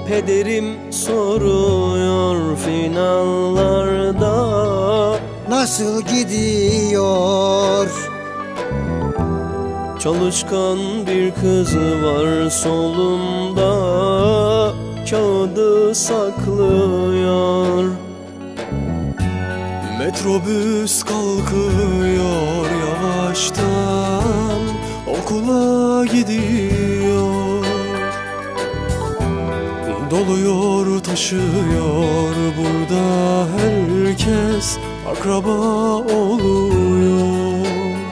Pederim soruyor finallarda nasıl gidiyor? Çalışkan bir kız var solumda, kağıdı saklıyor. Metrobüs kalkıyor yavaştan, okula gidiyor. Doluyor taşıyor burada herkes, akraba oluyor.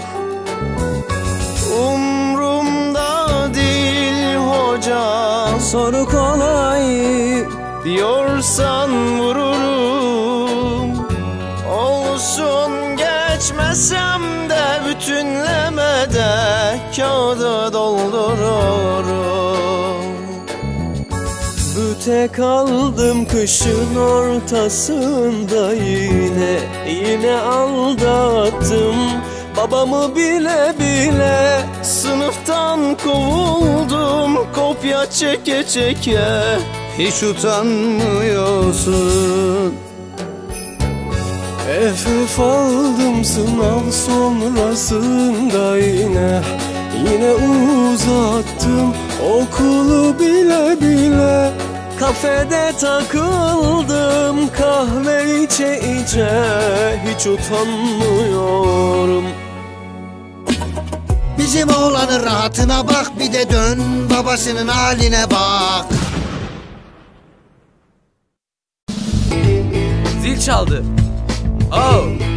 Umrumda değil hoca, soru kolay diyorsan vururum. Olsun geçmesem de bütünlemede kağıdı doldururum. Büte kaldım kışın ortasında, yine aldattım. Babamı bile bile sınıftan kovuldum, kopya çeke çeke. Hiç utanmıyorsun. FF aldım sınav sonrasında, yine uzattım okulu bile bile. Kafede takıldım kahve içe içe, hiç utanmıyorum. Bizim oğlanın rahatına bak, bir de dön babasının haline bak. Zil çaldı. Oh.